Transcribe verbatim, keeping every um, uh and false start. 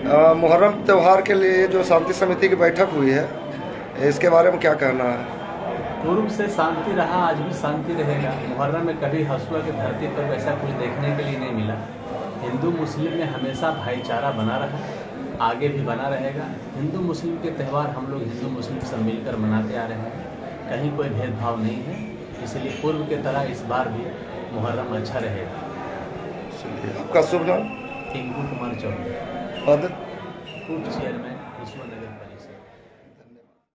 मुहर्रम त्यौहार के लिए जो शांति समिति की बैठक हुई है, इसके बारे में क्या कहना है? पूर्व से शांति रहा, आज भी शांति रहेगा। मुहर्रम में कभी हसुआ की धरती पर वैसा कुछ देखने के लिए नहीं मिला। हिंदू मुस्लिम में हमेशा भाईचारा बना रहा, आगे भी बना रहेगा। हिंदू मुस्लिम के त्यौहार हम लोग हिंदू मुस्लिम सब मिलकर मनाते आ रहे हैं, कहीं कोई भेदभाव नहीं है। इसलिए पूर्व के तरह इस बार भी मुहर्रम अच्छा रहेगा। आपका शुभ नाम? टिंकू कुमार चौधरी, पद? पूर्व चेयरमैन।